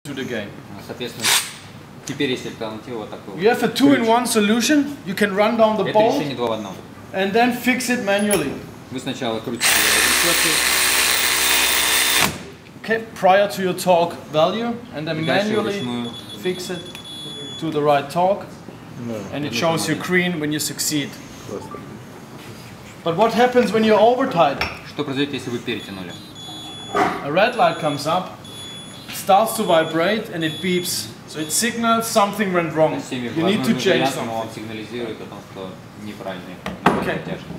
to the game. Соответственно, теперь есть альтернатива вот такой. You have a 2-in-1 solution. You can run down the Это bolt решение 2 в 1. and then fix it manually. Вы сначала крутите решетки, Okay, prior to your torque value, and then и дальше manually вручную. fix it to the right torque, and it shows you green when you succeed. But what happens when you're over tight? Что произойдет, если вы перетянули? A red light comes up, starts to vibrate, and it beeps. So it signals something went wrong. Всеми You need to возможными change вариантами something. он сигнализирует о том, что неправильный Okay. натяжка.